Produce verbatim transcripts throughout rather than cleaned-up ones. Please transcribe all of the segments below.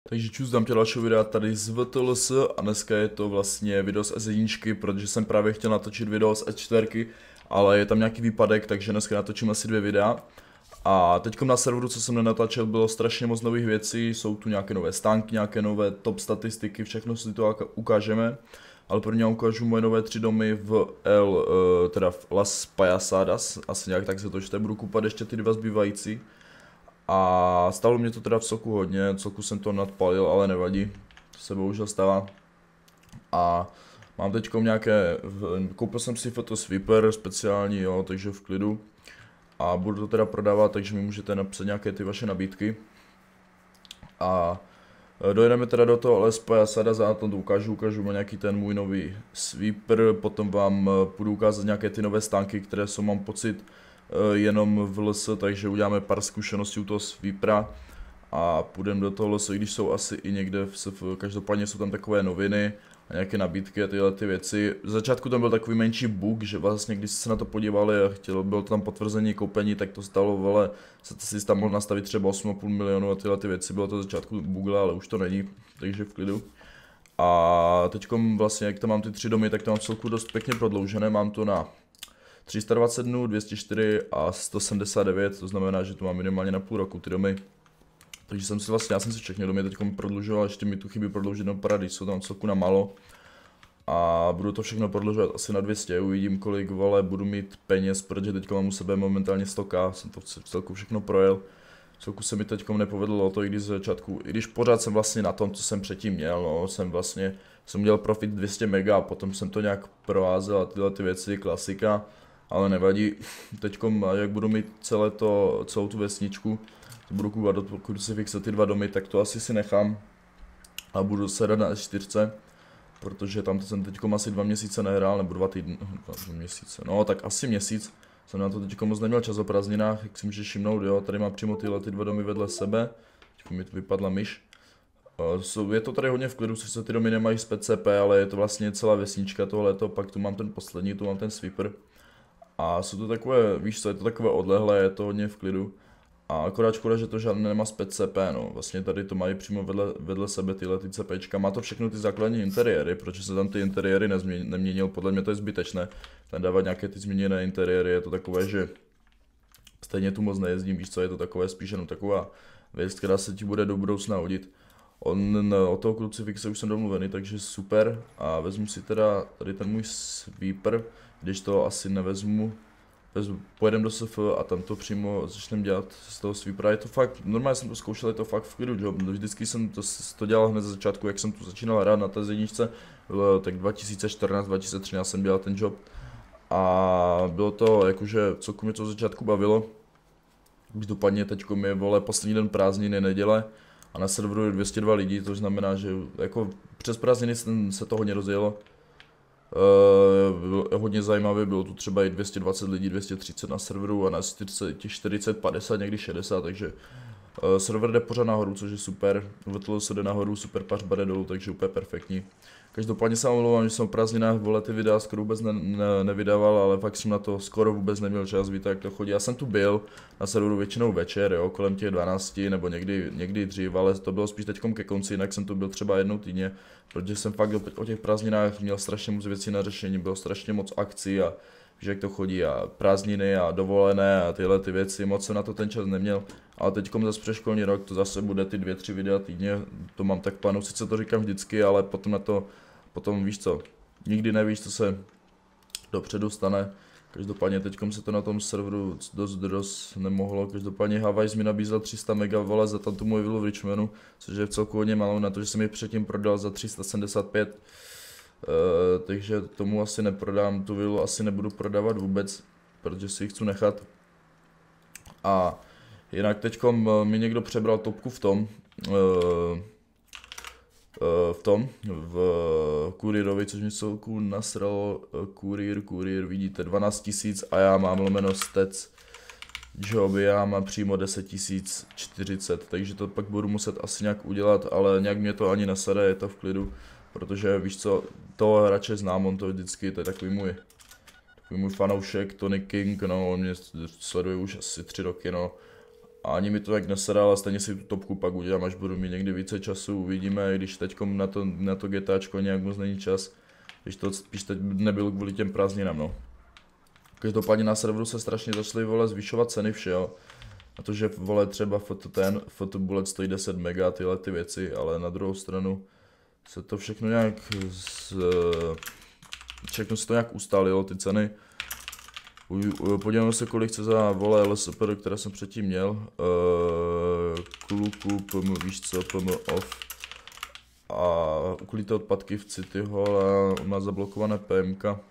Takže čus, dám tě dalšího videa tady z V T L S a dneska je to vlastně video z S jedna, protože jsem právě chtěl natočit video z S čtyři, ale je tam nějaký výpadek, takže dneska natočím asi dvě videa. A teďkom na serveru, co jsem nenatáčel, bylo strašně moc nových věcí, jsou tu nějaké nové stánky, nějaké nové top statistiky, všechno si to ukážeme. Ale prvně ukážu moje nové tři domy v L, teda v Las Payasadas, asi nějak tak se to čte, budu kupat ještě ty dva zbývající. A stalo mě to teda v soku hodně, celku jsem to nadpalil, ale nevadí, to se bohužel stává. A mám teďkom nějaké, koupil jsem si Photosweeper speciální, jo, takže v klidu. A budu to teda prodávat, takže mi můžete napsat nějaké ty vaše nabídky. A dojedeme teda do toho Las Payasadas a tam to ukážu, ukážu vám nějaký ten můj nový sweeper, potom vám budu ukázat nějaké ty nové stánky, které jsou, mám pocit, jenom v L S, takže uděláme pár zkušeností u toho sweepera a půjdeme do toho L S, i když jsou asi i někde v S F, každopádně jsou tam takové noviny a nějaké nabídky a tyhle ty věci. V začátku tam byl takový menší bug, že vlastně když jste se na to podívali a chtěl, bylo to tam potvrzení koupení, tak to stalo, ale se si tam mohl nastavit třeba osm a půl milionu a tyhle ty věci, bylo to v začátku bug, ale už to není, takže v klidu. A teďkom vlastně, jak tam mám ty tři domy, tak to mám celku dost pěkně prodloužené, mám to na tři sta dvacet dnů, dvě stě čtyři a sto sedmdesát devět, to znamená, že to mám minimálně na půl roku ty domy. Takže jsem si vlastně, já jsem si všechny domy teď prodlužoval, ještě mi tu chybí prodloužit do Paradisu, tam celku na malo. A budu to všechno prodlužovat asi na dvě stě, uvidím kolik, vole, budu mít peněz, protože teď mám u sebe momentálně sto k, jsem to celku všechno projel. Celku se mi teď nepovedlo to, i když z začátku, i když pořád jsem vlastně na tom, co jsem předtím měl, no, jsem vlastně, jsem měl profit dvě stě mega a potom jsem to nějak provázel a tyhle ty věci, klasika. Ale nevadí, teďkom, jak budu mít celé to, celou tu vesničku, to budu kupovat do Crucifixe ty dva domy, tak to asi si nechám a budu sedat na S čtyři, protože tam jsem teďkom asi dva měsíce nehrál, nebo dva týdny, dva měsíce, no tak asi měsíc, jsem na to teďkom moc neměl čas o prázdninách, jak si můžeš všimnout, jo, tady mám přímo tyhle ty dva domy vedle sebe, teďkom mi vypadla myš. Je to tady hodně v klidu, což se ty domy nemají z P C P, ale je to vlastně celá vesnička tohleto, pak tu mám ten poslední, tu mám ten sweeper. A jsou to takové, víš co, je to takové odlehlé, je to hodně v klidu. A akorát škoda, že to žádné nemá z P C P, no. Vlastně tady to mají přímo vedle, vedle sebe tyhle ty CPčka. Má to všechno ty základní interiéry, protože se tam ty interiéry neměnil, podle mě to je zbytečné. Tam dávat nějaké ty změněné interiéry, je to takové, že stejně tu moc nejezdím, víš co, je to takové spíš jenom taková věc, která se ti bude do budoucna hodit. On, od toho Crucifixe už jsem domluvený, takže super. A vezmu si teda tady ten můj sweeper, když to asi nevezmu, vezmu, pojedem do S F a tam to přímo začneme dělat z toho sweepera. Je to fakt, normálně jsem to zkoušel, je to fakt v klidu job. Vždycky jsem to, to dělal hned ze začátku, jak jsem tu začínal hrát na té jedničce, tak dva tisíce čtrnáct dva tisíce třináct jsem dělal ten job. A bylo to jakože, celku mě to z začátku bavilo. Každopádně teďko mi je, vole, poslední den prázdniny, neděle. A na serveru je dvě stě dva lidí, to znamená, že jako přes prázdniny se to hodně rozjelo. Uh, bylo hodně zajímavé, bylo tu třeba i dvě stě dvacet lidí, dvě stě třicet na serveru a na čtyřicet, padesát, někdy šedesát, takže uh, server jde pořád nahoru, což je super. V T L se jde nahoru, super pařba jde dolů, takže úplně perfektní. Každopádně se omlouvám, že jsem v prázdninách, vole, ty videa skoro vůbec ne, ne, nevydával, ale fakt jsem na to skoro vůbec neměl čas, víte jak to chodí. Já jsem tu byl na serveru většinou večer, jo, kolem těch dvanácti nebo někdy, někdy dřív, ale to bylo spíš teďkom ke konci, jinak jsem tu byl třeba jednou týdně, protože jsem fakt o těch prázdninách měl strašně moc věcí na řešení, bylo strašně moc akcí a víš jak to chodí a prázdniny a dovolené a tyhle ty věci, moc jsem na to ten čas neměl. Ale teďkom zase přeškolní rok, to zase bude ty dvě, tři videa týdně, to mám tak plánu, sice to říkám vždycky, ale potom na to, potom víš co, nikdy nevíš, co se dopředu stane. Každopádně teďkom se to na tom serveru dost, dost nemohlo, každopádně Hawaii mi nabízel tři sta mega, vole, za tam tu moji vilu v Richmondu, což je v celku hodně málo na to, že jsem ji předtím prodal za tři sta sedmdesát pět. Uh, takže tomu asi neprodám, tu vilu asi nebudu prodávat vůbec, protože si ji chci nechat. A jinak teďkom mi někdo přebral topku v tom, uh, uh, v tom, v kurýrovi, což mi celku nasralo, kurýr, kurýr, vidíte, dvanáct tisíc a já mám lomeno stec joby, já mám přímo deset tisíc čtyřicet, takže to pak budu muset asi nějak udělat, ale nějak mě to ani nesede, je to v klidu. Protože víš co, toho hráče znám, on to vždycky, to je takový můj, takový můj fanoušek, Tony King, no, on mě sleduje už asi tři roky, no. A ani mi to tak nesedá, ale stejně si tu topku pak udělám, až budu mít někdy více času, uvidíme, když teďkom na to, na to GTAčko nějak moc není čas, když to spíš teď nebylo kvůli těm prázdninám, no. Každopádně na serveru se strašně začaly, vole, zvyšovat ceny všeho. A to, že, vole, třeba foto ten, fotobullet stojí deset mega, tyhle ty věci, ale na druhou stranu se to všechno nějak z... všechno se to nějak ustálilo, ty ceny. Podívejme se, kolik chce za, vole, L S P R, které jsem předtím měl. Uh, kluku, pm, víš co, pm off. A uklíté odpadky v City Hall a má zablokované P M K.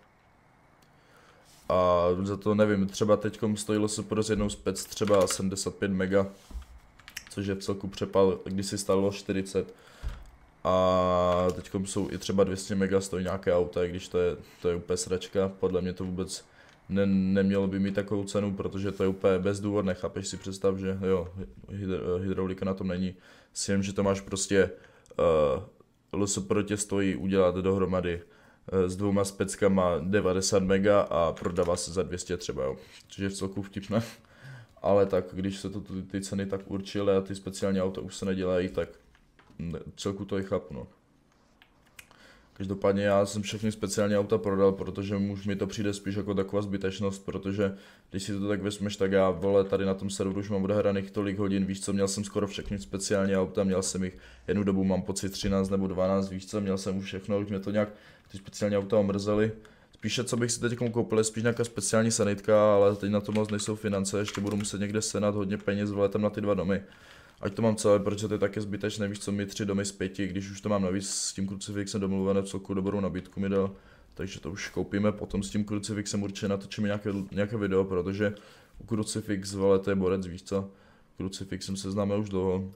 A za to nevím, třeba teďkom stojí L S P R s jednou spec třeba sedmdesát pět mega. Což je v celku přepal, když si stálo čtyřicet. A teďkom jsou i třeba dvě stě mega stojí nějaké auta, i když to je, to je úplně sračka. Podle mě to vůbec ne, nemělo by mít takovou cenu, protože to je úplně bezdůvodné. Chápeš, si představ, že jo, hydraulika na tom není. S tím, že to máš prostě uh, L S P R tě stojí udělat dohromady uh, s dvouma speckama devadesát mega a prodává se za dvě stě třeba, jo. Což je v celku vtipné. Ale tak, když se to ty, ty ceny tak určily a ty speciální auta už se nedělají, tak celku to i chápu, no. Každopádně já jsem všechny speciální auta prodal, protože už mi to přijde spíš jako taková zbytečnost, protože když si to tak vezmeš, tak já, vole, tady na tom serveru už mám odehraných tolik hodin, víš co, měl jsem skoro všechny speciální auta, měl jsem jich jednu dobu, mám pocit třináct nebo dvanáct, víš co, měl jsem už všechno, už mě to nějak, ty speciální auta omrzely. Spíše, co bych si teď koupil, je spíš nějaká speciální sanitka, ale teď na to moc nejsou finance, ještě budu muset někde senat hodně peněz, vole, tam na ty dva domy. Ať to mám celé, protože to je také zbytečné, víš co, mi tři domy z pěti, když už to mám navíc s tím krucifixem domluvené, celku dobrou nabídku mi dal, takže to už koupíme, potom s tím krucifixem určitě natočíme nějaké, nějaké video, protože u krucifix, vole, to je borec, víš co, krucifixem se známe už dlouho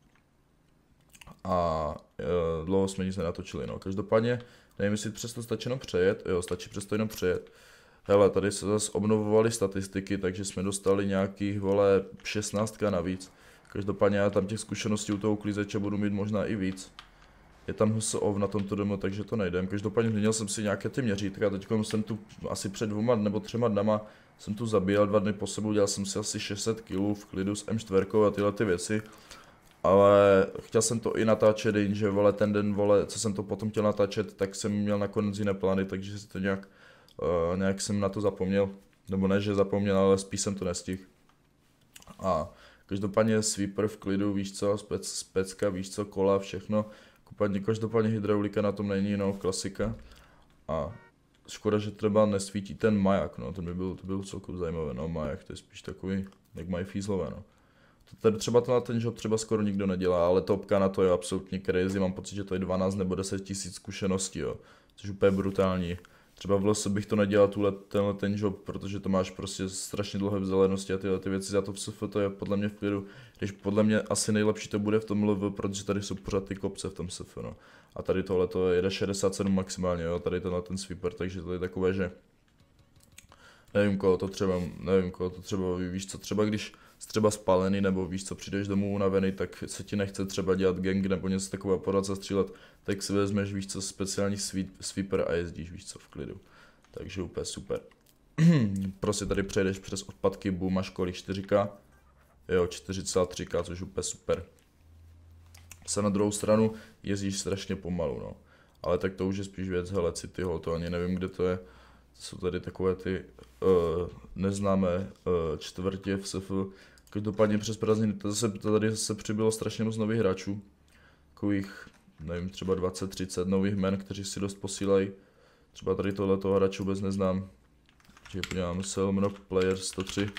a e, dlouho jsme nic nenatočili, no, každopádně, nevím, jestli přesto stačí jenom přejet, jo, stačí přesto jenom přejet. Hele, tady se zase obnovovaly statistiky, takže jsme dostali nějakých, vole, šestnáct navíc. Každopádně já tam těch zkušeností u toho uklízeče budu mít možná i víc. Je tam H S O V na tomto demo, takže to nejdem. Každopádně změnil jsem si nějaké ty měřítka, teď jsem tu asi před dvěma nebo třema dnama jsem tu zabíjel dva dny po sebou, dělal jsem si asi šest set kilů v klidu s M čtyři a tyhle ty věci. Ale chtěl jsem to i natáčet, jenže, vole, ten den, vole, co jsem to potom chtěl natáčet, tak jsem měl nakonec jiné plány, takže si to nějak, uh, nějak jsem na to zapomněl. Nebo ne, že zapomněl, ale spíš jsem to nestihl. A každopádně sweeper v klidu, víš co, spec, specka, víš co, kola, všechno. Každopádně, každopádně hydraulika na tom není, no, klasika. A škoda, že třeba nesvítí ten maják, no, ten by byl, to byl celku zajímavé, no, maják, to je spíš takový, jak mají fízlové, no. Tady třeba to na ten job třeba skoro nikdo nedělá, ale topka na to je absolutně crazy, mám pocit, že to je dvanáct nebo deset tisíc zkušeností, jo, což je úplně brutální. Třeba v lese bych to nedělal tuhle, tenhle ten job, protože to máš prostě strašně dlouhé vzdálenosti a tyhle ty věci, za to v S F to je podle mě v klidu, když podle mě asi nejlepší to bude v tom L V, protože tady jsou pořád ty kopce v tom S F, no. A tady tohle to jede šedesát sedm maximálně, jo, tady tenhle ten sweeper, takže to je takové, že nevím koho to třeba, nevím koho to třeba, víš co, třeba když jsi třeba spálený nebo víš co, přijdeš domů unavený, tak se ti nechce třeba dělat gang nebo něco takového, podat zastřílet, tak si vezmeš, víš co, speciální sweeper a jezdíš, víš co, v klidu. Takže úplně super. Prostě tady přejdeš přes odpadky, boom, máš kolik, čtyři K? Jo, čtyři celá tři K, což je úplně super. Se na druhou stranu jezdíš strašně pomalu, no. Ale tak to už je spíš věc, hele, City Hall, to ani nevím, kde to je. To jsou tady takové ty uh, neznámé uh, čtvrtě v S F. Každopádně přes prázdniny zase, tady se přibylo strašně moc nových hráčů. Takových, nevím, třeba dvacet třicet nových men, kteří si dost posílají. Třeba tady tohleto hráče vůbec neznám. Takže podíváme se, Elmenok Player sto tři.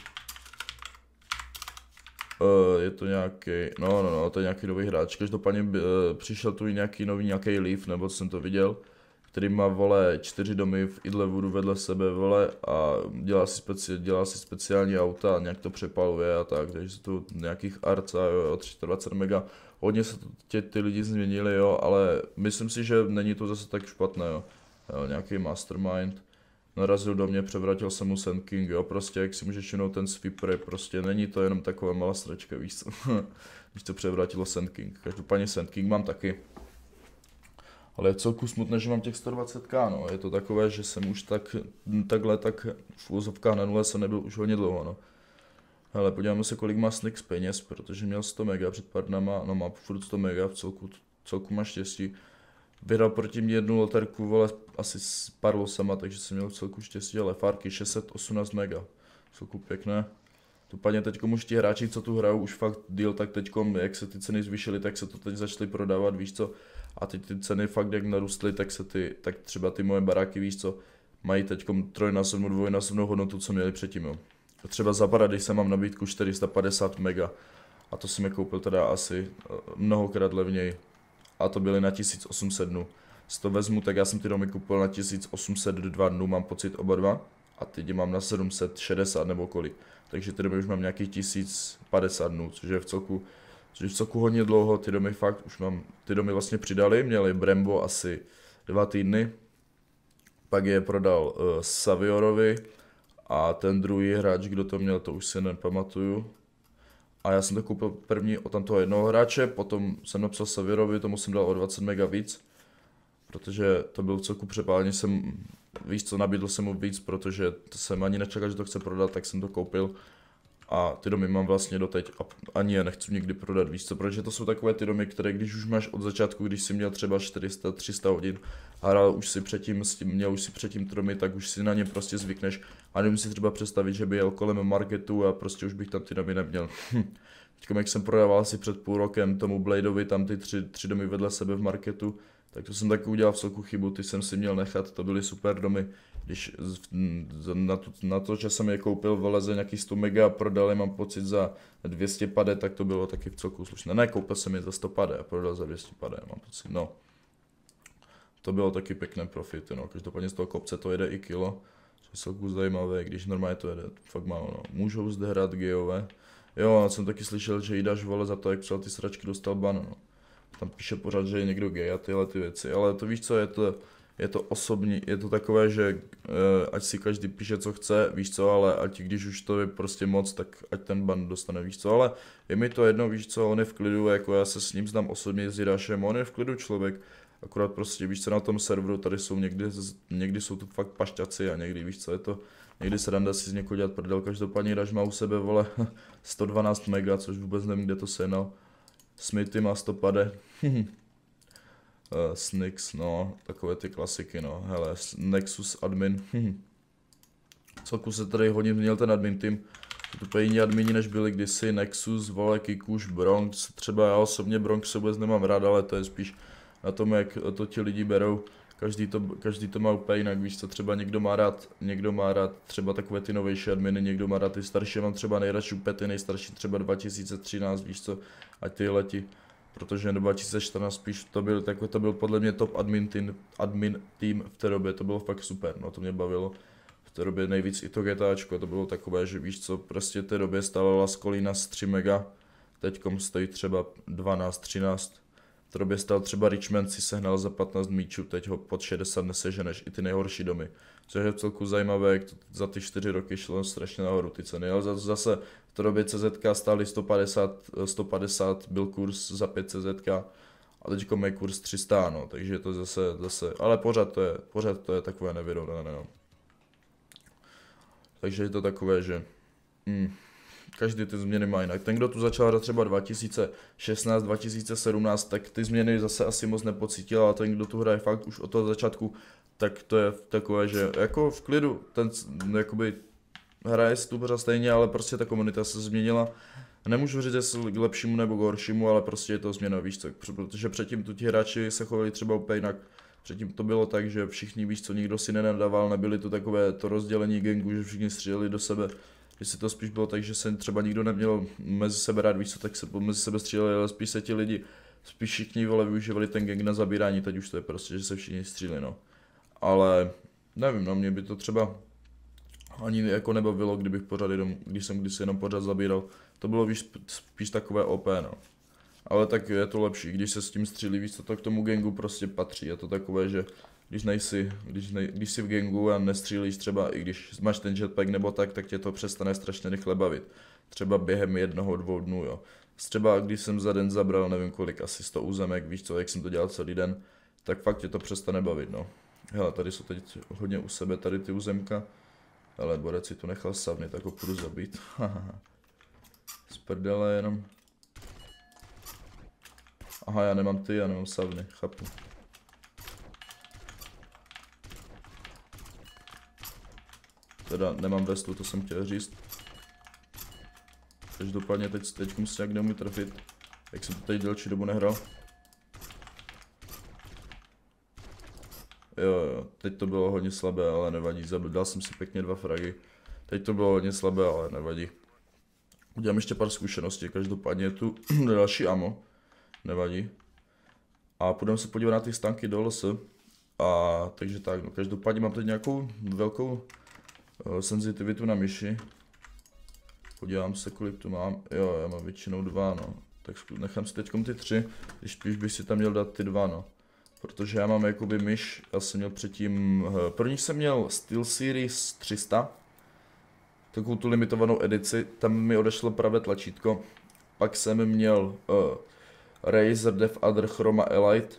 Uh, je to nějaký, no, no, no, to je nějaký nový hráč. Každopádně uh, přišel tu i nějaký nový, nějaký Leaf, nebo jsem to viděl, který má, vole, čtyři domy v Idlewoodu vedle sebe, vole, a dělá si, speci, dělá si speciální auta a nějak to přepaluje a tak, takže jsou tu nějakých arca, jo, tři sta dvacet mega, hodně se tě, ty lidi změnili, jo, ale myslím si, že není to zase tak špatné, jo, jo, nějaký mastermind, narazil do mě, převrátil jsem mu Sand King, jo, prostě, jak si můžeš všimnout, ten sweeper, prostě není to jenom taková malá sračka, víš co, víš co, převrátilo Sand King, každopádně Sand King mám taky. Ale je celku smutné, že mám těch sto dvacet K, no. Je to takové, že jsem už tak, takhle tak v úzovkách na nule jsem nebyl už hodně dlouho, no. Hele, podíváme se, kolik má Snix peněz, protože měl sto mega před pár dnama, no má furt sto mega, v celku, celku má štěstí. Vyhrál proti mě jednu loterku, vole, asi s pár losama, takže jsem měl v celku štěstí, ale Farky šest set osmnáct mega, celku pěkné. Tupadně teďkom už ti hráči, co tu hrajou, už fakt deal, tak teďkom, jak se ty ceny zvýšily, tak se to teď začaly prodávat, víš co. A teď ty ceny fakt jak narůstly, tak se ty, tak třeba ty moje baráky, víš co, mají teďkom trojnásobnou, dvojnásobnou hodnotu, co měli předtím, jo. Třeba za Paradise mám nabídku čtyři sta padesát mega a to jsem je koupil teda asi mnohokrát levněji. A to byly na tisíc osm set dnů. Z to vezmu, tak já jsem ty domy koupil na tisíc osm set dva dnů, mám pocit oba dva. A teď je mám na sedm set šedesát nebo kolik. Takže ty domy už mám nějakých tisíc padesát dnů, což je v celku, což je v celku hodně dlouho, ty domy fakt už mám, ty domy vlastně přidali, měli Brembo asi dva týdny. Pak je prodal uh, Saviorovi a ten druhý hráč, kdo to měl, to už si nepamatuju. A já jsem to koupil první od tamtoho jednoho hráče, potom jsem napsal Saviorovi, tomu jsem dal o dvacet mega víc. Protože to byl v celku přepálený, jsem, víš co, nabídl jsem mu víc, protože to jsem ani nečekal, že to chce prodat, tak jsem to koupil. A ty domy mám vlastně doteď a ani je nechci nikdy prodat, víš co, protože to jsou takové ty domy, které když už máš od začátku, když jsi měl třeba čtyři sta tři sta hodin a hrál už si předtím, s tím, měl už si předtím ty domy, tak už si na ně prostě zvykneš a nemůžu si třeba představit, že by jel kolem marketu a prostě už bych tam ty domy neměl. Teďkom jak jsem prodával si před půl rokem tomu Bladeovi tam ty tři, tři domy vedle sebe v marketu, tak to jsem taky udělal v celku chybu, ty jsem si měl nechat, to byly super domy, když na to, na to že jsem je koupil vole za nějaký sto mega a prodal je, mám pocit za dvě stě pade, tak to bylo taky v celku slušné. Ne, koupil jsem je za sto pade a prodal za dvě stě pade, mám pocit, no. To bylo taky pěkné profity, no, každopádně z toho kopce to jede i kilo, což je celku zajímavé, když normálně to jede, fakt málo, no. Můžou zde hrát geové, jo, a jsem taky slyšel, že Jidáš vole za to, jak přijal ty sračky, dostal ban, no. Tam píše pořád, že je někdo gay a tyhle ty věci, ale to víš co, je to, je to osobní, je to takové, že uh, ať si každý píše co chce, víš co, ale ať když už to je prostě moc, tak ať ten ban dostane, víš co, ale je mi to jedno, víš co, on je v klidu, jako já se s ním znám osobně s Jidášem, on je v klidu člověk, akorát prostě víš co, na tom serveru tady jsou někdy, někdy jsou tu fakt pašťaci a někdy víš co, je to, někdy se randa si z někoho dělat prdel, každopádně Jidáš má u sebe, vole, sto dvanáct mega, což vůbec nevím, kde to sehnal. Smithy má sto pade. uh, Snix, no, takové ty klasiky, no, hele, Nexus admin. Celku se tady hodně změnil ten admin tým. To úplně jiní admini, než byli kdysi, Nexus, vole, Kikuš, Bronx, třeba já osobně Bronx se vůbec nemám rád, ale to je spíš na tom, jak to ti lidi berou. Každý to, každý to má úplně jinak, víš co, třeba někdo má rád, někdo má rád třeba takové ty novější adminy, někdo má rád ty starší, mám třeba nejradši úplně ty nejstarší, třeba dva tisíce třináct, víš co, a ty leti, protože dva tisíce čtrnáct spíš to byl, takové to byl podle mě top admin tým, admin tým v té době, to bylo fakt super, no to mě bavilo, v té době nejvíc i to GTAčko, to bylo takové, že víš co, prostě v té době stála Laskolina z tři mega, teďkom stojí třeba dvanáct třináct. V té době stál třeba Richmond, si sehnal za patnáct míčů, teď ho pod šedesát neseženeš, i ty nejhorší domy. Což je celku zajímavé, jak to za ty čtyři roky šlo strašně nahoru ty ceny, ale zase v té době C Z K stály sto padesát, sto padesát byl kurz za pět C Z K a teď je kurz tři sta, no, takže je to zase, zase, ale pořád to je, pořád to je takové nevyrovnané, no. Takže je to takové, že... Hmm. Každý ty změny má jinak. Ten, kdo tu začal hrát třeba dva tisíce šestnáct, dva tisíce sedmnáct, tak ty změny zase asi moc nepocítil, ale ten, kdo tu hraje fakt už od toho začátku, tak to je takové, že jako v klidu, ten jakoby hraje si tu pořád stejně, ale prostě ta komunita se změnila. Nemůžu říct, jestli k lepšímu nebo k horšímu, ale prostě je to změna, víš co, protože předtím tu ti hráči se chovali třeba úplně jinak. Předtím to bylo tak, že všichni, víš co, nikdo si nenadával, nebyly to takové to rozdělení gangu, že všichni stříleli do sebe. Jestli to spíš bylo tak, že se třeba nikdo neměl mezi sebe rád, víc co, tak se mezi sebe stříleli, ale spíš se ti lidi, spíš všichni vole využívali ten gang na zabírání, teď už to je prostě, že se všichni stříleli, no. Ale nevím, no mě by to třeba ani jako nebavilo, kdybych pořád jenom, když jsem kdysi jenom pořád zabíral, to bylo víš, spíš takové O P, no. Ale tak je to lepší, když se s tím střílí, víc co, to k tomu gangu prostě patří, je to takové, že když nejsi, když, nej, když jsi v gangu a nestřílíš třeba, i když máš ten jetpack nebo tak, tak tě to přestane strašně rychle bavit. Třeba během jednoho, dvou dnů, jo. Třeba když jsem za den zabral, nevím kolik, asi sto územek, víš co, jak jsem to dělal celý den, tak fakt tě to přestane bavit, no. Hele, tady jsou teď hodně u sebe, tady ty územka, ale Borec si to nechal savnit, tak ho půjdu zabít. Z prdele jenom. Aha, já nemám ty, já nemám savny, chápu. Teda nemám vestu, to jsem chtěl říct. Každopádně teď, teď musím nějak neumí trefit. Jak jsem to tady delší dobu nehrál. Jo, jo, teď to bylo hodně slabé, ale nevadí. Dal jsem si pěkně dva fragy. Teď to bylo hodně slabé, ale nevadí. Udělám ještě pár zkušeností, každopádně je tu další ammo. Nevadí. A půjdeme se podívat na ty stanky do L S. A takže tak, no každopádně mám teď nějakou velkou uh, senzitivitu na myši. Podívám se, kolik tu mám. Jo, já mám většinou dva, no. Tak nechám si teďkom ty tři, když spíš bych si tam měl dát ty dva, no. Protože já mám jakoby myš, já jsem měl předtím, první jsem měl SteelSeries tři sta. Takovou tu limitovanou edici, tam mi odešlo pravé tlačítko. Pak jsem měl uh, Razer DeathAdder Chroma Elite.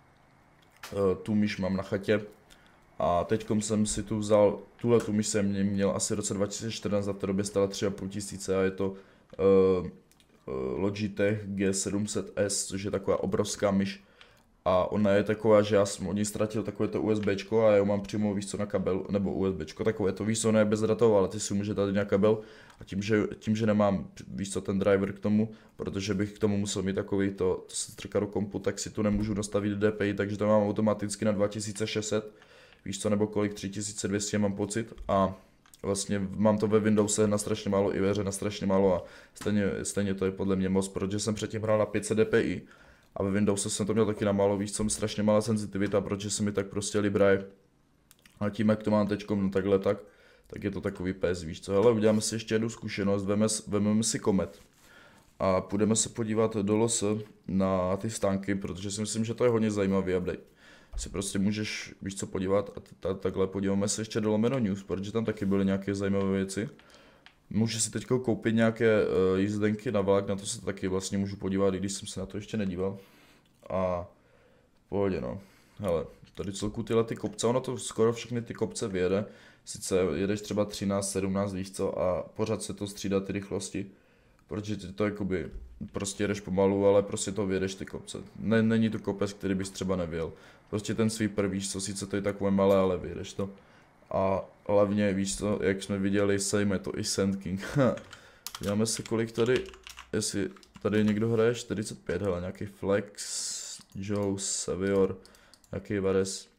Uh, tu myš mám na chatě. A teďkom jsem si tu vzal, tuhle tu myš jsem měl asi v roce dva tisíce čtrnáct, za té době stála tři a půl tisíce a je to uh, uh, Logitech G sedm set S, což je taková obrovská myš. A ona je taková, že já jsem od ní ztratil takovéto USBčko a já mám přímo, víš co, na kabel, nebo USBčko, takové to, víš co, ne bezdratová, ale ty si může dát nějak kabel. A tím že, tím, že nemám, víš co, ten driver k tomu, protože bych k tomu musel mít takový to, to se strká do kompu, tak si tu nemůžu nastavit D P I, takže to mám automaticky na dva tisíce šest set, víš co, nebo kolik, tři tisíce dvě stě mám pocit. A vlastně mám to ve Windowse na strašně málo, i ve hře na strašně málo a stejně, stejně to je podle mě moc, protože jsem předtím hrál na pět set D P I. A ve Windowse jsem to měl taky na málo, víc, co strašně malá senzitivita, protože se mi tak prostě libraje. A tím, jak to mám teďkom, no takhle tak, tak je to takový pes, víš co. Hele, uděláme si ještě jednu zkušenost, vezmeme si Comet. A půjdeme se podívat do L S na ty stánky, protože si myslím, že to je hodně zajímavý update. Si prostě můžeš, víš co, podívat a takhle podíváme se ještě do Lomeno News, protože tam taky byly nějaké zajímavé věci. Můžu si teď koupit nějaké uh, jízdenky na vlak, na to se taky vlastně můžu podívat, i když jsem se na to ještě nedíval. A pohodě no. Hele, tady celku tyhle ty kopce, ono to skoro všechny ty kopce vyjede. Sice jedeš třeba třináct, sedmnáct, víš co, a pořád se to střídá ty rychlosti. Protože ty to jakoby, prostě jedeš pomalu, ale prostě to vyjedeš ty kopce. Ne, není to kopec, který bys třeba nevěl. Prostě ten sweeper, víš co, sice to je takové malé, ale vyjedeš to. A hlavně, víš co, jak jsme viděli, sejme to i Sand King. Děláme se kolik tady, jestli tady někdo hraje, čtyřicet pět, hele, nějaký Flex, Joe, Savior, nějaký Vares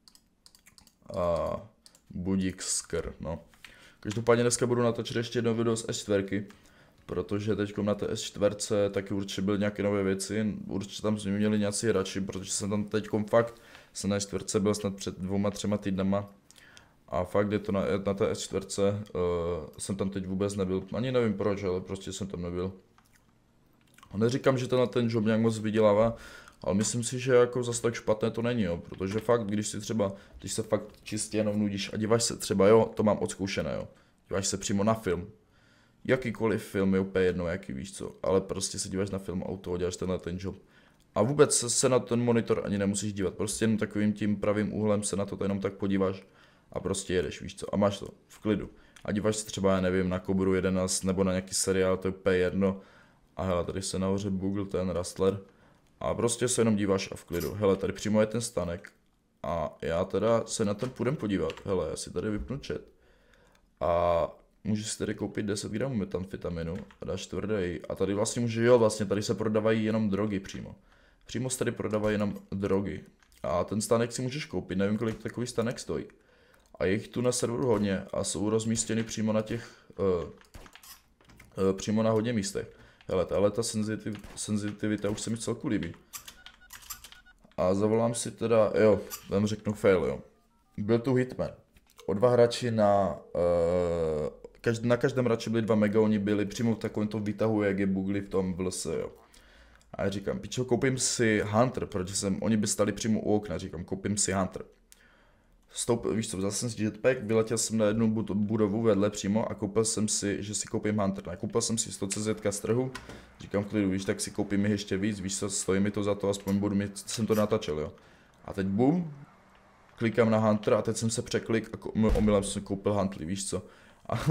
a Budík Skr, no. Každopádně dneska budu natočit ještě jedno video z S čtyři, protože teďkom na té S čtyři taky určitě byly nějaké nové věci, určitě tam jsme měli nějací hráči, protože jsem tam teďkom fakt, jsem na S čtyři byl snad před dvouma, třema týdnama. A fakt je to na, na té S čtyři, uh, jsem tam teď vůbec nebyl, ani nevím proč, ale prostě jsem tam nebyl. Neříkám, že to na ten job nějak moc vydělává, ale myslím si, že jako zase tak špatné to není, jo, protože fakt, když si třeba, když se fakt čistě jenom nudíš a díváš se třeba, jo, to mám odzkoušené, jo, díváš se přímo na film, jakýkoliv film je úplně jedno, jaký víš co, ale prostě se díváš na film a u toho děláš tenhle ten job. A vůbec se, se na ten monitor ani nemusíš dívat, prostě jenom takovým tím pravým úhlem se na to jenom tak podíváš. A prostě jedeš, víš co, a máš to v klidu. A díváš se třeba, já nevím, na Kobru jedenáct nebo na nějaký seriál, to je úplně jedno. A hele, tady se nahoře Google ten Rustler. A prostě se jenom díváš a v klidu. Hele, tady přímo je ten stanek. A já teda se na ten půjdem podívat. Hele, já si tady vypnu chat. A můžeš si tady koupit deset gramů metamfetaminu a dáš tvrdý. A tady vlastně může, jo, vlastně tady se prodávají jenom drogy přímo. Přímo se tady prodávají jenom drogy. A ten stanek si můžeš koupit, nevím, kolik takový stanek stojí. A je jich tu na serveru hodně a jsou rozmístěny přímo na těch, uh, uh, přímo na hodně místech. Hele, tahle ta senzitiv, senzitivita už se mi celku líbí. A zavolám si teda, jo, tam řeknu fail, jo. Byl tu Hitman. O dva hráči na, uh, každý, na každém hráči byli dva mega, oni byli přímo v takovém tom výtahu, jak je bugli v tom V L S, jo. A já říkám, pičo, koupím si Hunter, protože jsem, oni by stali přímo u okna, říkám, koupím si Hunter. Stoup, víš co, vzal jsem si jetpack, vyletěl jsem na jednu budovu vedle přímo a koupil jsem si, že si koupím Hunter. Nakoupil jsem si sto C Z z trhu, říkám klidu, víš, tak si koupím ještě víc, víš co, stojí mi to za to, aspoň budu mít, jsem to natačil, jo. A teď bum, klikám na Hunter a teď jsem se překlik a omylem jsem koupil Huntley, víš co. A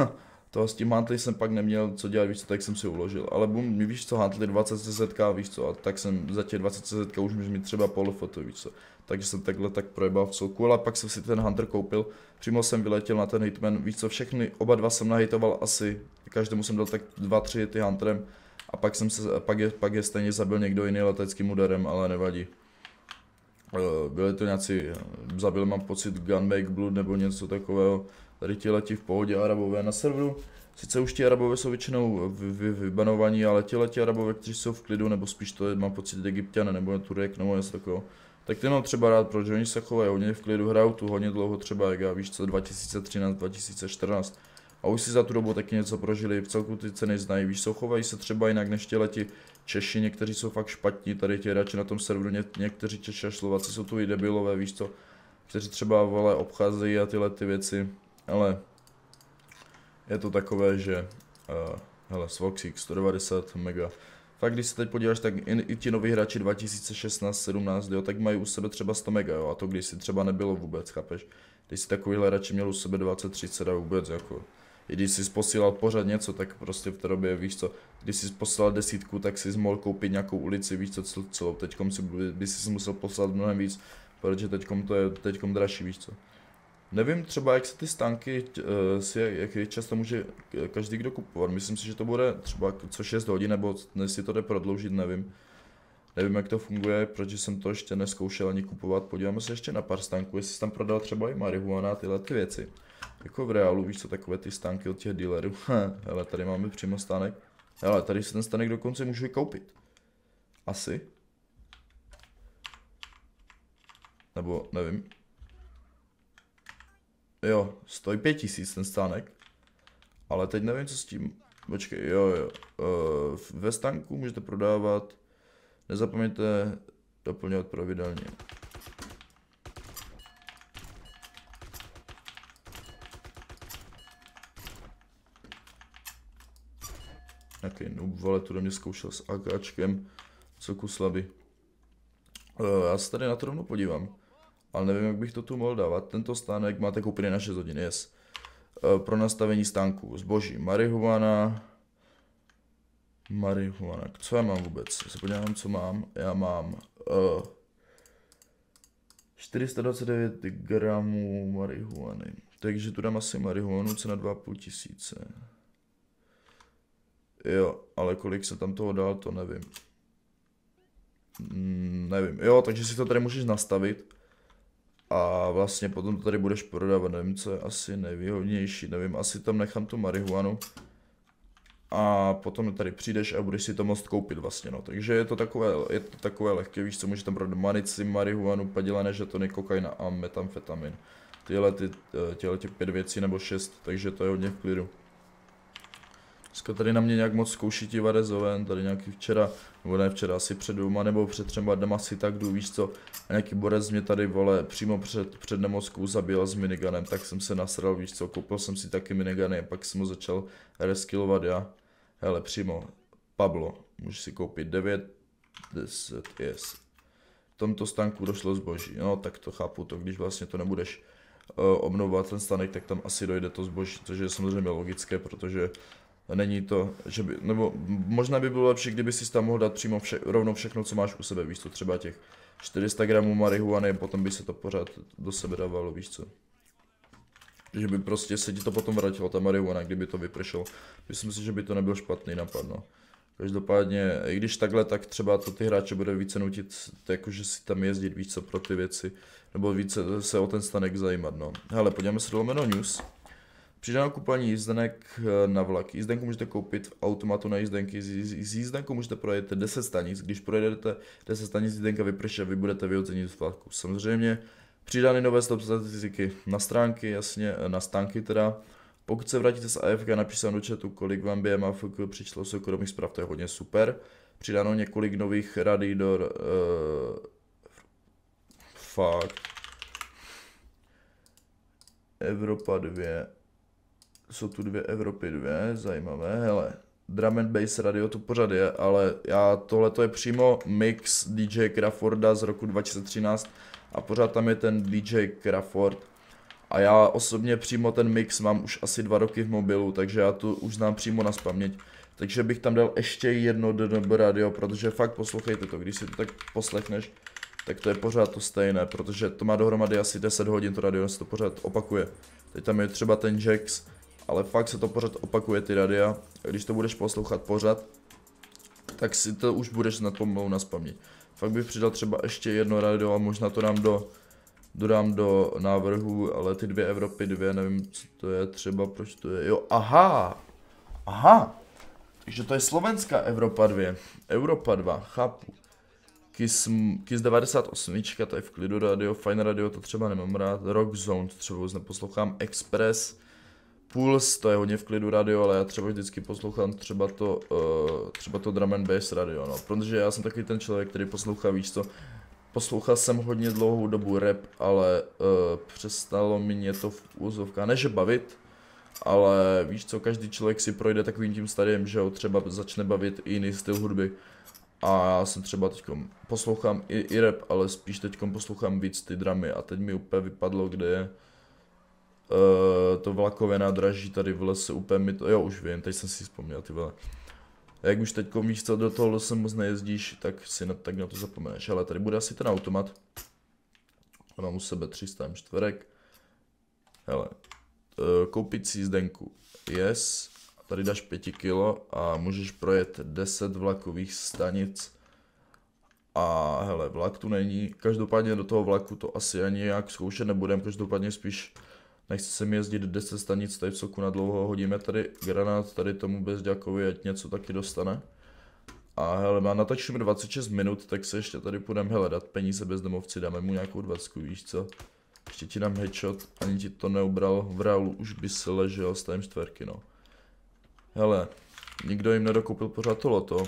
To s tím Huntley jsem pak neměl co dělat, víš co, tak jsem si uložil. Ale bum, víš co, Huntley dvacet C Z K, víš co, a tak jsem za těch dvacet C Z K už můžu mít třeba polofoto, víš co. Takže jsem takhle tak projebal v celku, ale pak jsem si ten Hunter koupil. Přímo jsem vyletěl na ten hitman, víš co, všechny, oba dva jsem nahitoval asi, každému jsem dal tak dva, tři hity Hunterem. A pak jsem se, pak je, pak je stejně zabil někdo jiný leteckým úderem, ale nevadí. Byli to nějací, zabil mám pocit Gunbake Blood nebo něco takového. Tady ti letí v pohodě Arabové na serveru. Sice už ti Arabové jsou většinou vy, vy, vybanovaní, ale ti letí Arabové, kteří jsou v klidu, nebo spíš to je, mám pocit Egypťané nebo Turek nebo něco takového. Tak ty mám třeba rád, protože oni se chovají hodně v klidu, hrajou tu hodně dlouho, třeba jak já, víš co, dva tisíce třináct, dva tisíce čtrnáct. A už si za tu dobu taky něco prožili, v celku ty ceny znají, víš co, chovají se třeba jinak než ti leti Češi, někteří jsou fakt špatní, tady ti hráči na tom serveru, ně, někteří Češi a Slováci jsou tu i debilové, víš co, kteří třeba vole obcházejí a tyhle ty věci, ale je to takové, že, uh, hele, Svoxík sto devadesát mega. Fakt, když se teď podíváš, tak i, i ti noví hráči dva tisíce šestnáct sedmnáct, jo, tak mají u sebe třeba sto mega, jo, a to když si třeba nebylo vůbec, chápeš? Když si takovýhle hráči měl u sebe dvacet třicet a vůbec, jako, i když jsi posílal pořád něco, tak prostě v té době, víš co, když jsi posílal desítku, tak jsi mohl koupit nějakou ulici, víš co, celou, teďkom si, by si musel poslat mnohem víc, protože teďkom to je teďkom dražší, víš co. Nevím třeba, jak se ty stánky, uh, si, jak často může každý kdo kupovat. Myslím si, že to bude třeba co šest hodin, nebo jestli to jde prodloužit, nevím. Nevím, jak to funguje, protože jsem to ještě neskoušel ani kupovat. Podíváme se ještě na pár stánků, jestli tam prodal třeba i marihuana a tyhle ty věci. Jako v reálu, víš co, takové ty stánky od těch dealerů. Hele, tady máme přímo stánek. Hele, tady si ten stánek dokonce můžu koupit. Asi. Nebo, nevím. Jo, stojí pět tisíc ten stánek, ale teď nevím, co s tím, počkej, jo, jo, uh, ve stánku můžete prodávat, nezapomeňte doplňovat pravidelně. Jaký noob, vole, tu do mě zkoušel s AKčkem, co kuslavy. Uh, já se tady na to rovnou podívám. Ale nevím, jak bych to tu mohl dávat. Tento stánek máte koupený na šest hodin, yes. E, pro nastavení stánku. Zboží. Marihuana. Marihuana. Co já mám vůbec? Se podívám, co mám. Já mám uh, čtyři sta dvacet devět gramů marihuany. Takže tu dám asi marihuanu, cena dva a půl tisíce. Jo, ale kolik se tam toho dál, to nevím. Mm, nevím. Jo, takže si to tady můžeš nastavit. A vlastně potom to tady budeš prodávat, nevím, co je asi nejvýhodnější, nevím, asi tam nechám tu marihuanu. A potom tady přijdeš a budeš si to moct koupit vlastně, no. Takže je to takové, je to takové lehké, víš co, můžeš tam prodat manici, marihuanu, padělané žetony, kokain a metamfetamin. Tyhle ty, tyhle těch pět věcí nebo šest, takže to je hodně v klidu. Dneska tady na mě nějak moc zkouší ti Varezové, tady nějaký včera, nebo ne včera, asi před dvěma nebo před třema dnama asi tak jdu, víš co. A nějaký borec mě tady, vole, přímo před, před nemockou zabil s miniganem, tak jsem se nasral, víš co, koupil jsem si taky minigany a pak jsem ho začal reskillovat já. Hele, přímo, Pablo, můžeš si koupit devět, deset, yes. V tomto stánku došlo zboží, no tak to chápu, to když vlastně to nebudeš uh, obnovovat ten stánek, tak tam asi dojde to zboží, což je samozřejmě logické, protože není to, že by, nebo možná by bylo lepší, kdyby si tam mohl dát přímo vše, rovnou všechno, co máš u sebe, víš co, třeba těch čtyři sta gramů marihuany, potom by se to pořád do sebe dávalo, víš co. Že by prostě se ti to potom vrátilo, ta marihuana, kdyby to vypršelo. Myslím si, že by to nebyl špatný nápad, no. Každopádně, i když takhle, tak třeba to ty hráče bude více nutit, jakože si tam jezdit, víc co pro ty věci, nebo více se o ten stanek zajímat, no. Hele, podíváme se do lomeno news. Přidáno kupování jízdenek na vlak. Jízdenku můžete koupit v automatu na jízdenky. Z jízdenku můžete projet deset stanic. Když projedete deset stanic, jízdenka vyprší a vy budete vyhozeni z vlaku. Samozřejmě přidány nové statistiky na stránky, jasně, na stánky teda. Pokud se vrátíte z A F K, napište do chatu, kolik vám během A F K přišlo soukromých zpráv, to je hodně super. Přidáno několik nových radidor. Uh, fakt. Evropa dvě. Jsou tu dvě Evropy dvě, zajímavé, hele. Drum and Bass radio tu pořád je, ale já, tohleto je přímo mix D J Crawforda z roku dva tisíce třináct a pořád tam je ten D J Crawford. A já osobně přímo ten mix mám už asi dva roky v mobilu, takže já to už znám přímo na spaměť. Takže bych tam dal ještě jedno D N B radio, protože fakt poslouchejte to, když si to tak poslechneš, tak to je pořád to stejné, protože to má dohromady asi deset hodin, to radio se to pořád opakuje. Teď tam je třeba ten Jax, ale fakt se to pořád opakuje ty radia, a když to budeš poslouchat pořád, tak si to už budeš snad pomalu naspamět. Fakt bych přidal třeba ještě jedno radio a možná to dám do, dodám do návrhu, ale ty dvě Evropy dvě, nevím co to je třeba, proč to je, jo, aha, aha, takže to je slovenská Evropa dvě, Europa dva, chápu. Kiss, Kiss devadesát osm, to je v klidu radio, Fine Radio to třeba nemám rád, Rock Zone to třeba vůbec neposlouchám, Express, Pulse to je hodně v klidu radio, ale já třeba vždycky poslouchám třeba to, uh, třeba to Drum and Bass radio, no, protože já jsem takový ten člověk, který poslouchá, víš co, poslouchal jsem hodně dlouhou dobu rap, ale uh, přestalo mě to v úzovkách, neže bavit, ale víš co, každý člověk si projde takovým tím stadiem, že ho třeba začne bavit i jiný styl hudby. A já jsem třeba teďkom poslouchám i, i rap, ale spíš teďkom poslouchám víc ty dramy a teď mi úplně vypadlo, kde je uh, to vlakové nádraží tady v lese, úplně mi to, jo už vím, teď jsem si vzpomněl ty vole. Jak už teďkom víš co, do toho lesa moc nejezdíš, tak si na, tak na to zapomeneš, ale tady bude asi ten automat. A mám u sebe tři sta čtverek. Hele, uh, koupit si jízdenku, yes. Tady dáš pět kilo a můžeš projet deset vlakových stanic. A hele, vlak tu není. Každopádně do toho vlaku to asi ani nějak zkoušet nebudem. Každopádně spíš nechci se mi jezdit deset stanic tady v soku na dlouho. Hodíme tady granát tady tomu bezďakovi, ať něco taky dostane. A hele, má natačíme dvacet šest minut, tak se ještě tady půjdeme hele, dát peníze bezdomovci, dáme mu nějakou dvacku, víš co? Ještě ti dám headshot, ani ti to neubral, v reálu už by se ležel z té čtverky, no. Hele, nikdo jim nedokoupil pořád to loto.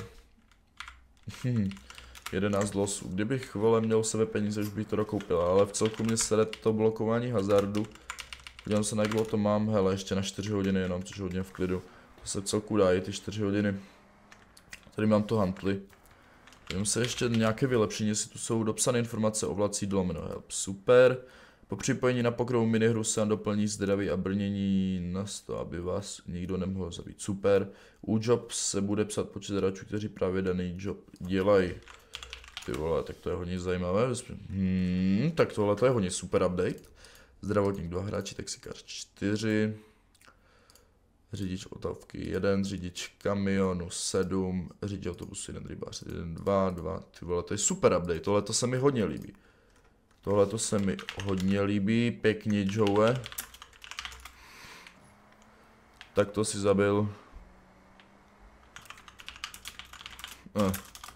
jedenáct losů. Kdybych vole měl u sebe peníze, už bych to dokoupil, ale v celku mě sere to blokování hazardu. Podívám se na jak to mám, hele, ještě na čtyři hodiny jenom, což je hodně v klidu. To se v celku dá i ty čtyři hodiny. Tady mám to hantly. Podívám se ještě nějaké vylepšení, jestli tu jsou dopsané informace o vlací dlomeno. Help, super. Po připojení na pokrovu minihru se vám doplní zdraví a brnění na sto, aby vás nikdo nemohl zabít. Super. U job se bude psat počet hráčů, kteří právě daný job dělají. Ty vole, tak to je hodně zajímavé. Hmm, tak tohle to je hodně super update. Zdravotník dva hráči, taxikář čtyři. Řidič otávky jeden, řidič kamionu sedm, řidič autobusu jeden, rybář jeden, dva, dva. Ty vole, to je super update, tohle to se mi hodně líbí. Tohle to se mi hodně líbí, pěkně Joe. Tak to si zabil. Eh.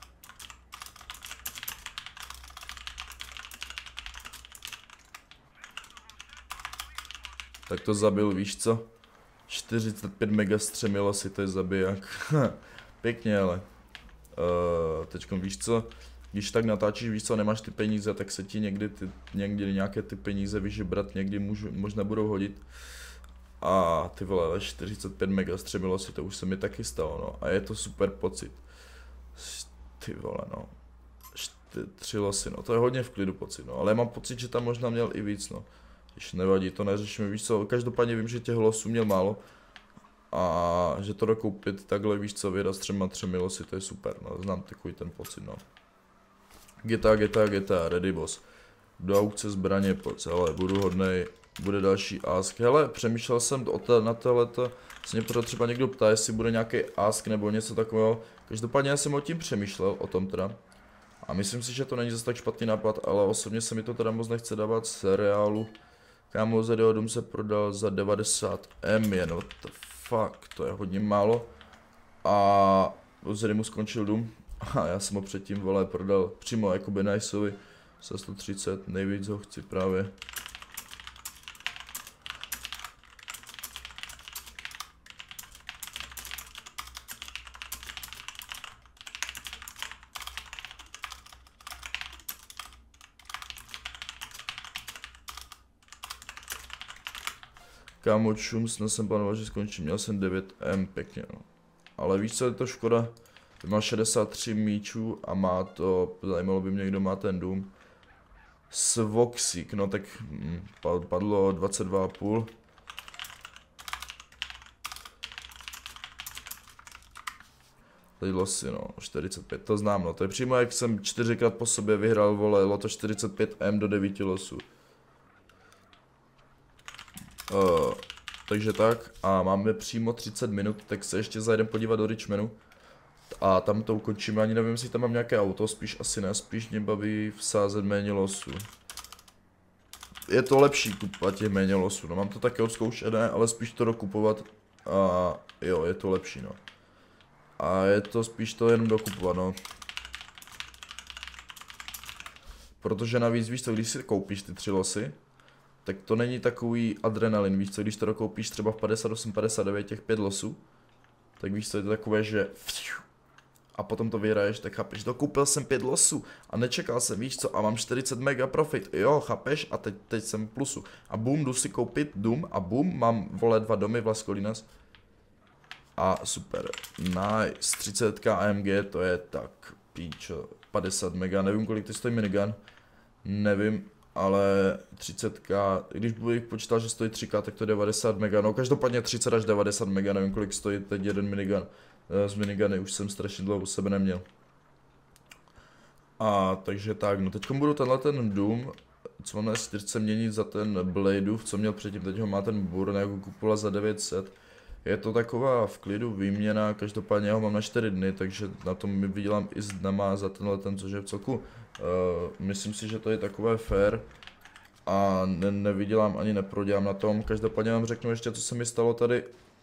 Tak to zabil, víš co? čtyřicet pět mega střemilo si, to je zabiják. Pěkně, ale. Uh, teďkom víš co? Když tak natáčíš, víš co, nemáš ty peníze, tak se ti někdy, ty, někdy nějaké ty peníze vyžebrat, někdy můžu, možná budou hodit. A ty vole, ale čtyřicet pět mega střemilo si, to už se mi taky stalo, no. A je to super pocit. Ty vole, no. Tři losy, no, to je hodně v klidu pocit, no. Ale já mám pocit, že tam možná měl i víc, no. Když nevadí, to neřešíme, víš co, každopádně vím, že těch losů měl málo. A že to dokoupit takhle, víš co, vydat s třema třemi losy, to je super, no. Znám takový ten pocit, no. G T A, G T A, G T A, ready boss. Do aukce zbraně, pojď, ale budu hodnej, bude další ask. Hele, přemýšlel jsem o te, na tohleto, se mě pořád třeba někdo ptá, jestli bude nějaký ask nebo něco takového. Každopádně já jsem o tím přemýšlel, o tom teda. A myslím si, že to není zase tak špatný nápad, ale osobně se mi to teda moc nechce dávat z reálu. Kámo, Z D O dům se prodal za devadesát M jen, what the fuck, to je hodně málo. A Z D mu skončil dům. A já jsem ho předtím, vole, prodal přímo jakoby Niceovi za sto třicet, nejvíc ho chci právě. Kámo, čum, snad jsem plánoval, že skončím, měl jsem devět M, pěkně, no. Ale víš co, je to škoda, má šedesát tři míčů a má to, zajímalo by mě, kdo má ten dům. Svoxík, no tak hm, padlo dvacet dva a půl. Teď losy, no, čtyřicet pět, to znám, no, to je přímo jak jsem čtyřikrát po sobě vyhrál, vole, loto čtyřicet pět em do devíti losů. Uh, takže tak, a máme přímo třicet minut, tak se ještě zajdem podívat do Richmanu. A tam to ukončíme, ani nevím, jestli tam mám nějaké auto, spíš asi ne, spíš mě baví vsázet méně losů. Je to lepší kupovat těch méně losů, no mám to taky odzkoušené, ale spíš to dokupovat a jo, je to lepší, no. A je to spíš to jenom dokupovat, no. Protože navíc, víš co, když si koupíš ty tři losy, tak to není takový adrenalin, víš co, když to dokoupíš třeba v padesát osm padesát devět těch pět losů, tak víš co, je to takové, že a potom to vyhraješ, tak chápeš, dokoupil jsem pět losů a nečekal jsem, víš co, a mám čtyřicet mega profit, jo, chápeš, a teď, teď jsem v plusu. A boom, jdu si koupit dům a boom, mám, vole, dva domy v Las Colinas. A super, nice, třicet ká A M G, to je tak, píčo, padesát mega, nevím kolik to stojí minigun, nevím, ale třicet ká, když bych počítal, že stojí tři ká, tak to je devadesát mega, no každopádně třicet až devadesát mega, nevím kolik stojí teď jeden minigun, z miniguny už jsem strašně dlouho u sebe neměl. A takže tak, no teďkom budu tenhle ten dům, co mám na čtyřce měnit za ten Bladeův, co měl předtím, teď ho má ten Burn, jak ho kupoval za devět set. Je to taková v klidu výměna, každopádně ho mám na čtyři dny, takže na tom mi vydělám i s dnama za tenhle ten, což je v celku. Uh, myslím si, že to je takové fair a ne nevydělám ani neprodělám na tom. Každopádně vám řeknu ještě, co se mi stalo tady.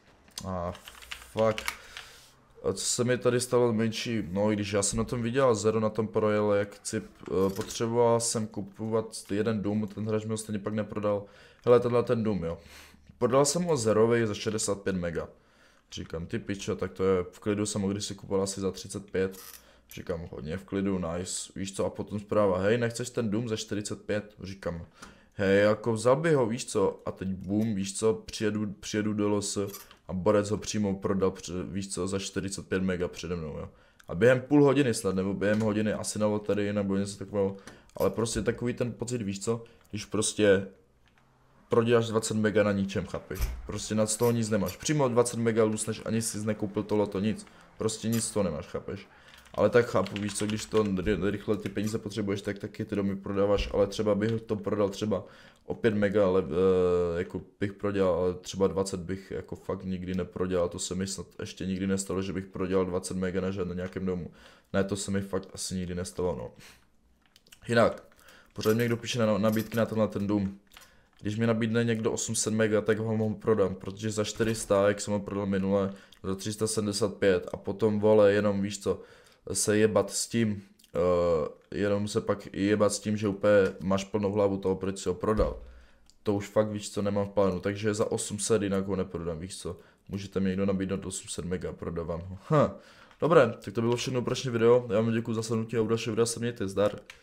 A ah, fuck. A co se mi tady stalo menší, no i když já jsem na tom viděl zero na tom projel, jak cip, uh, potřeboval jsem kupovat jeden dům, ten hráč mi ho stejně pak neprodal. Hele, tenhle ten dům, jo. Prodal jsem ho zerovej za šedesát pět mega. Říkám, ty pičo, tak to je v klidu, jsem ho kdysi kupoval asi za třicet pět. Říkám, hodně v klidu, nice, víš co, a potom zpráva, hej, nechceš ten dům za čtyřicet pět? Říkám, hej, jako vzal by ho, víš co, a teď boom, víš co, přijedu, přijedu do Los a borec ho přímo prodal, víš co, za čtyřicet pět mega přede mnou, jo. A během půl hodiny snad, nebo během hodiny asi na loterii, nebo něco takového, ale prostě takový ten pocit, víš co, když prostě proděláš dvacet mega na ničem, chápeš? Prostě nad z toho nic nemáš. Přímo dvacet mega lůz, než ani jsi nekoupil to loto, nic. Prostě nic z toho nemáš, chápeš? Ale tak chápu, víš co, když to rychle ty peníze potřebuješ, tak taky ty domy prodáváš, ale třeba bych to prodal třeba o pět mega, ale uh, jako bych prodělal, ale třeba dvacet bych jako fakt nikdy neprodělal, to se mi snad ještě nikdy nestalo, že bych prodělal dvacet mega na žádném nějakém domu. Ne, to se mi fakt asi nikdy nestalo, no. Jinak, pořád někdo píše na nabídky na tenhle ten dům. Když mi nabídne někdo osm set mega, tak ho mohu prodám, protože za čtyři sta, jak jsem ho prodal minule, za tři sta sedmdesát pět a potom vole, jenom víš co, se jebat s tím, uh, jenom se pak jebat s tím, že úplně máš plnou hlavu toho, proč si ho prodal. To už fakt víš co, nemám v plánu, takže za osm set jinak ho neprodám, víš co. Můžete mi někdo nabídnout osm set mega, prodávám ho. Ha. Dobré, tak to bylo všechno pro dnešní video, já vám děkuji za slednutí a u dalšího videa se mějte, zdar.